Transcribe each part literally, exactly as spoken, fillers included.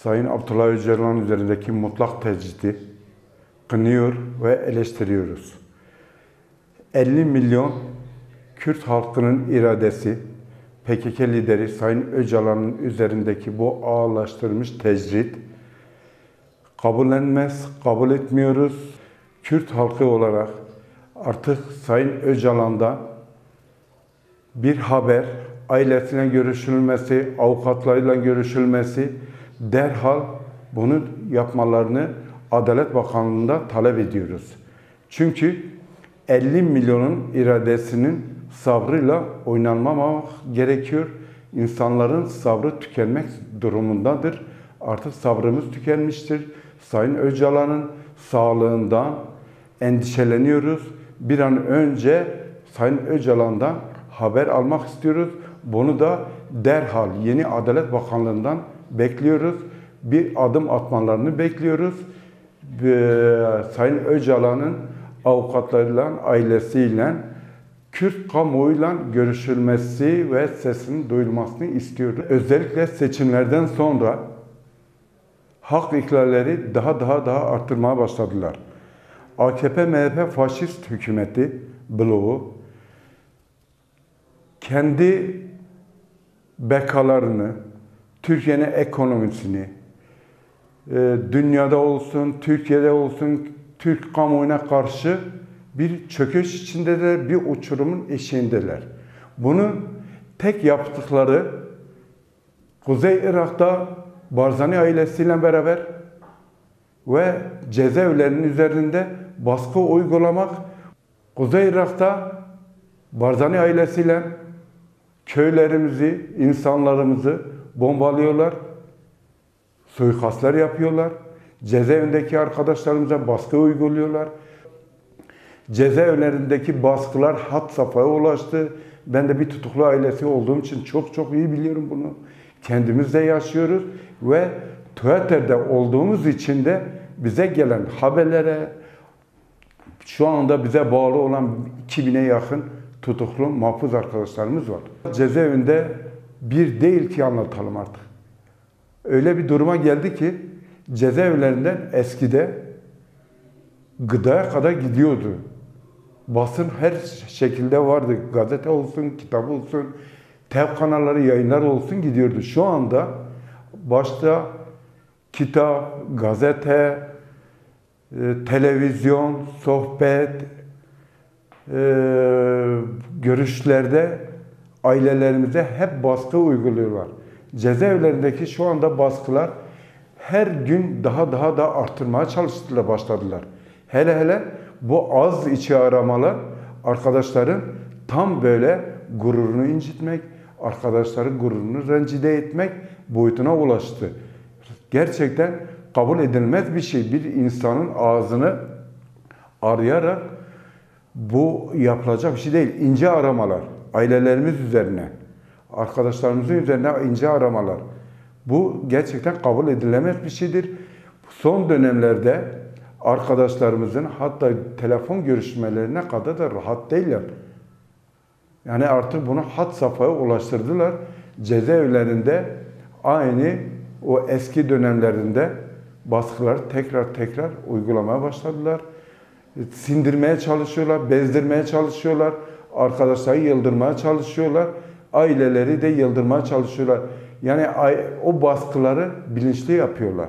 Sayın Abdullah Öcalan üzerindeki mutlak tecridi kınıyor ve eleştiriyoruz. elli milyon Kürt halkının iradesi, P K K lideri Sayın Öcalan'ın üzerindeki bu ağırlaştırılmış tecrit kabullenmez, kabul etmiyoruz. Kürt halkı olarak artık Sayın Öcalan'da bir haber, ailesiyle görüşülmesi, avukatlarıyla görüşülmesi, derhal bunu yapmalarını Adalet Bakanlığı'nda talep ediyoruz. Çünkü elli milyonun iradesinin sabrıyla oynanmamak gerekiyor. İnsanların sabrı tükenmek durumundadır. Artık sabrımız tükenmiştir. Sayın Öcalan'ın sağlığından endişeleniyoruz. Bir an önce Sayın Öcalan'dan haber almak istiyoruz. Bunu da derhal yeni Adalet Bakanlığı'ndan bekliyoruz. Bir adım atmalarını bekliyoruz. Sayın Öcalan'ın avukatlarıyla, ailesiyle, Kürt kamuoyuyla görüşülmesi ve sesinin duyulmasını istiyoruz. Özellikle seçimlerden sonra hak ihlalleri daha daha daha arttırmaya başladılar. A K P M H P faşist hükümeti bloğu kendi bekalarını, Türkiye'nin ekonomisini, dünyada olsun, Türkiye'de olsun, Türk kamuoyuna karşı bir çöküş içindeler, bir uçurumun eşiğindeler. Bunun tek yaptıkları Kuzey Irak'ta Barzani ailesiyle beraber ve cezaevlerinin üzerinde baskı uygulamak, Kuzey Irak'ta Barzani ailesiyle köylerimizi, insanlarımızı bombalıyorlar, suikastlar yapıyorlar, cezaevindeki arkadaşlarımıza baskı uyguluyorlar. Cezaevlerindeki baskılar had safhaya ulaştı. Ben de bir tutuklu ailesi olduğum için çok çok iyi biliyorum bunu. Kendimiz de yaşıyoruz ve Twitter'de olduğumuz için de bize gelen haberlere şu anda bize bağlı olan iki bine yakın tutuklu mahpus arkadaşlarımız var. Cezaevinde bir değil ki anlatalım artık. Öyle bir duruma geldi ki cezaevlerinden eskide gıdaya kadar gidiyordu. Basın her şekilde vardı. Gazete olsun, kitap olsun, T V kanalları, yayınlar olsun gidiyordu. Şu anda başta kitap, gazete, e, televizyon, sohbet, e, görüşlerde ailelerimize hep baskı uyguluyorlar. Cezaevlerindeki şu anda baskılar her gün daha daha da arttırmaya çalıştılar, başladılar. Hele hele bu az içi aramalar arkadaşların tam böyle gururunu incitmek, arkadaşların gururunu rencide etmek boyutuna ulaştı. Gerçekten kabul edilmez bir şey. Bir insanın ağzını arayarak bu yapılacak bir şey değil. İnce aramalar, ailelerimiz üzerine, arkadaşlarımızın üzerine ince aramalar. Bu gerçekten kabul edilemez bir şeydir. Son dönemlerde arkadaşlarımızın hatta telefon görüşmelerine kadar da rahat değiller. Yani artık bunu had safhaya ulaştırdılar. Cezaevlerinde aynı o eski dönemlerinde baskıları tekrar tekrar uygulamaya başladılar. Sindirmeye çalışıyorlar, bezdirmeye çalışıyorlar. Arkadaşları yıldırmaya çalışıyorlar. Aileleri de yıldırmaya çalışıyorlar. Yani o baskıları bilinçli yapıyorlar.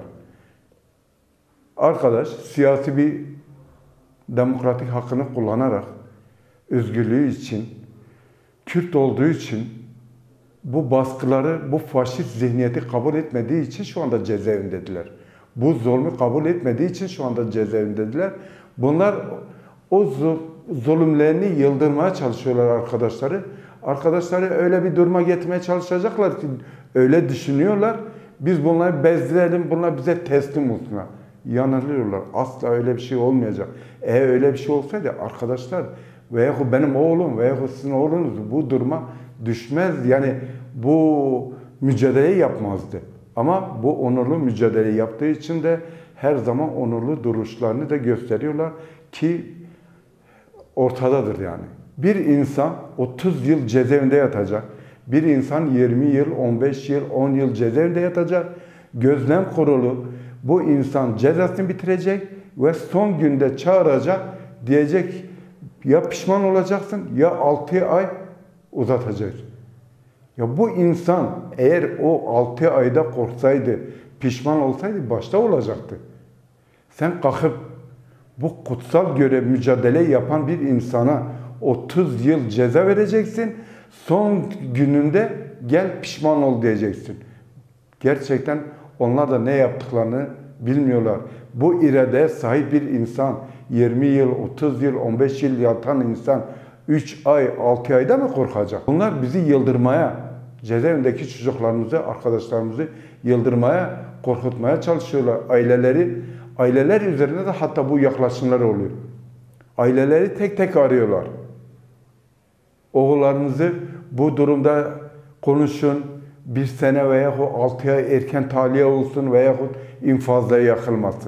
Arkadaş siyasi bir demokratik hakkını kullanarak özgürlüğü için, Kürt olduğu için bu baskıları, bu faşist zihniyeti kabul etmediği için şu anda cezaevindedirler. Bu zulmü kabul etmediği için şu anda cezaevindedirler. Bunlar o zulümlerini yıldırmaya çalışıyorlar arkadaşları. Arkadaşları öyle bir duruma getirmeye çalışacaklar ki öyle düşünüyorlar. Biz bunları bezdirelim, bunlar bize teslim olsunlar. Yanılıyorlar. Asla öyle bir şey olmayacak. Eğer öyle bir şey olsaydı arkadaşlar veya benim oğlum veya sizin oğlunuz bu duruma düşmez. Yani bu mücadeleyi yapmazdı. Ama bu onurlu mücadeleyi yaptığı için de her zaman onurlu duruşlarını da gösteriyorlar ki ortadadır yani. Bir insan otuz yıl cezaevinde yatacak. Bir insan yirmi yıl, on beş yıl, on yıl cezaevinde yatacak. gözlem kurulu bu insan cezasını bitirecek ve son günde çağıracak, diyecek ya pişman olacaksın ya altı ay uzatacak. Ya bu insan eğer o altı ayda korksaydı, pişman olsaydı başta olacaktı. Sen kalkıp bu kutsal görev mücadele yapan bir insana otuz yıl ceza vereceksin. Son gününde gel pişman ol diyeceksin. Gerçekten onlar da ne yaptıklarını bilmiyorlar. Bu iradeye sahip bir insan, yirmi yıl, otuz yıl, on beş yıl yatan insan üç ay, altı ayda mı korkacak? Bunlar bizi yıldırmaya, cezaevindeki çocuklarımızı, arkadaşlarımızı yıldırmaya, korkutmaya çalışıyorlar. Aileleri, aileler üzerinde de hatta bu yaklaşımlar oluyor. Aileleri tek tek arıyorlar. Oğullarınızı bu durumda konuşun, bir sene veya altı ay erken tahliye olsun veya infazda yakılmasın.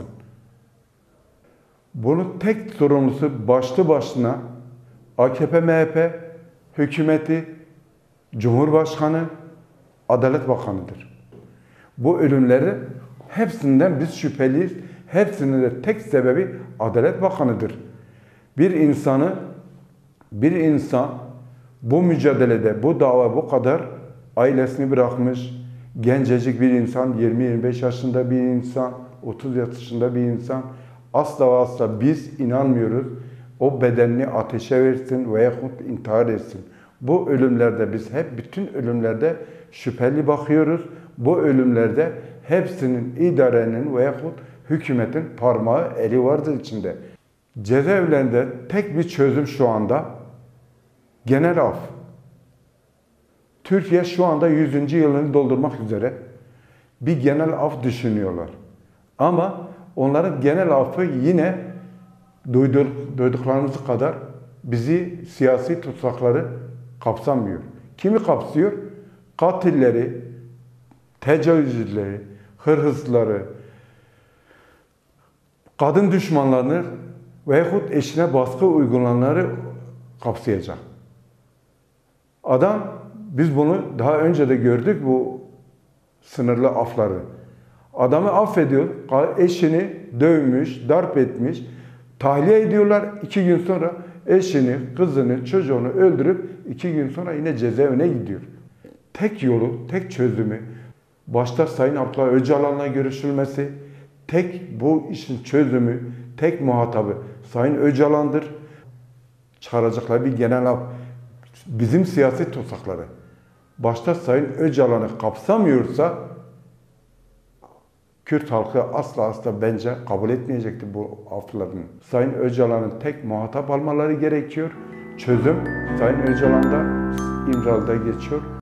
Bunun tek sorumlusu başlı başına A K P M H P hükümeti, Cumhurbaşkanı, Adalet Bakanı'dır. Bu ölümleri hepsinden biz şüpheliyiz. Hepsinin de tek sebebi Adalet Bakanı'dır. Bir insanı, bir insan bu mücadelede, bu dava bu kadar ailesini bırakmış, gencecik bir insan, yirmi yirmi beş yaşında bir insan, otuz yaşında bir insan, asla ve asla biz inanmıyoruz. O bedenini ateşe versin veyahut intihar etsin. Bu ölümlerde biz hep bütün ölümlerde şüpheli bakıyoruz. Bu ölümlerde hepsinin idarenin veyahut hükümetin parmağı, eli vardır içinde. Cezaevlerinde tek bir çözüm şu anda genel af. Türkiye şu anda yüzüncü yılını doldurmak üzere bir genel af düşünüyorlar. Ama onların genel affı yine duyduk, duyduklarımız kadar bizi siyasi tutsakları kapsamıyor. Kimi kapsıyor? Katilleri, tecavüzcüleri, hırsızları, kadın düşmanlarını veyahut eşine baskı uygulayanları kapsayacak. Adam, biz bunu daha önce de gördük bu sınırlı afları. Adamı affediyor, eşini dövmüş, darp etmiş, tahliye ediyorlar. İki gün sonra eşini, kızını, çocuğunu öldürüp iki gün sonra yine cezaevine gidiyor. Tek yolu, tek çözümü, başta Sayın Abdullah Öcalan'la görüşülmesi, tek bu işin çözümü, tek muhatabı Sayın Öcalan'dır. Çıkaracakları bir genel af, bizim siyasi tutsakları, başta Sayın Öcalan'ı kapsamıyorsa, Kürt halkı asla asla bence kabul etmeyecekti bu afların. Sayın Öcalan'ın tek muhatap almaları gerekiyor. Çözüm Sayın Öcalan'da, İmralı'da geçiyor.